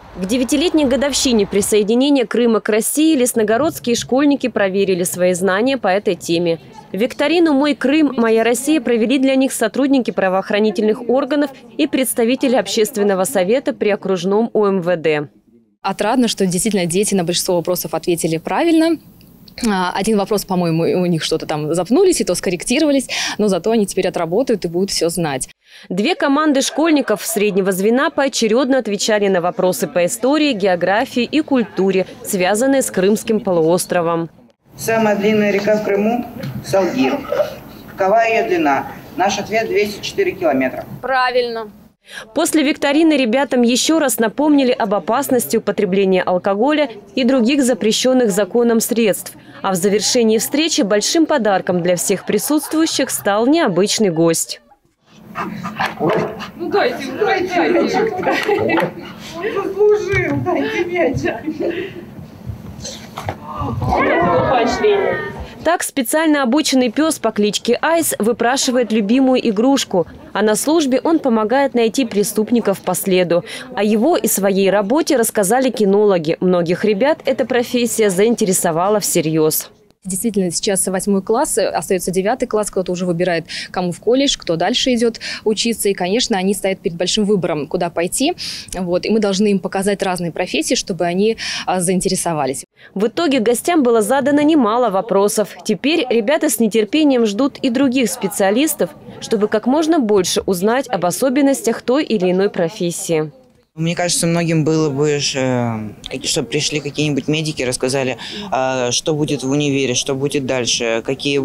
К 9-летней годовщине присоединения Крыма к России лесногородские школьники проверили свои знания по этой теме. Викторину «Мой Крым, моя Россия» провели для них сотрудники правоохранительных органов и представители общественного совета при окружном УМВД. Отрадно, что действительно дети на большинство вопросов ответили правильно. Один вопрос, по-моему, у них что-то там запнулись, и то скорректировались, но зато они теперь отработают и будут все знать. Две команды школьников среднего звена поочередно отвечали на вопросы по истории, географии и культуре, связанные с Крымским полуостровом. Самая длинная река в Крыму – Салгир. Какова ее длина? Наш ответ – 204 километра. Правильно. После викторины ребятам еще раз напомнили об опасности употребления алкоголя и других запрещенных законом средств. А в завершении встречи большим подарком для всех присутствующих стал необычный гость. Ну дайте. Он заслужил, дайте мячик. Так специально обученный пес по кличке Айс выпрашивает любимую игрушку. А на службе он помогает найти преступников по следу. О его и своей работе рассказали кинологи. Многих ребят эта профессия заинтересовала всерьез. Действительно, сейчас 8 класс, остается 9 класс, кто-то уже выбирает, кому в колледж, кто дальше идет учиться. И, конечно, они стоят перед большим выбором, куда пойти. И мы должны им показать разные профессии, чтобы они заинтересовались. В итоге гостям было задано немало вопросов. Теперь ребята с нетерпением ждут и других специалистов, чтобы как можно больше узнать об особенностях той или иной профессии. Мне кажется, многим было бы, чтобы пришли какие-нибудь медики, рассказали, что будет в универе, что будет дальше, какое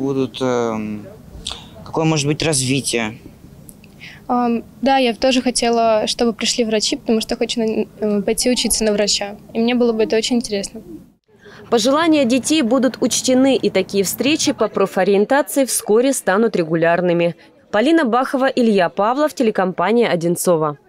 может быть развитие. Да, я тоже хотела, чтобы пришли врачи, потому что хочу пойти учиться на врача. И мне было бы это очень интересно. Пожелания детей будут учтены, и такие встречи по профориентации вскоре станут регулярными. Полина Бахова, Илья Павлов, телекомпания «Одинцово».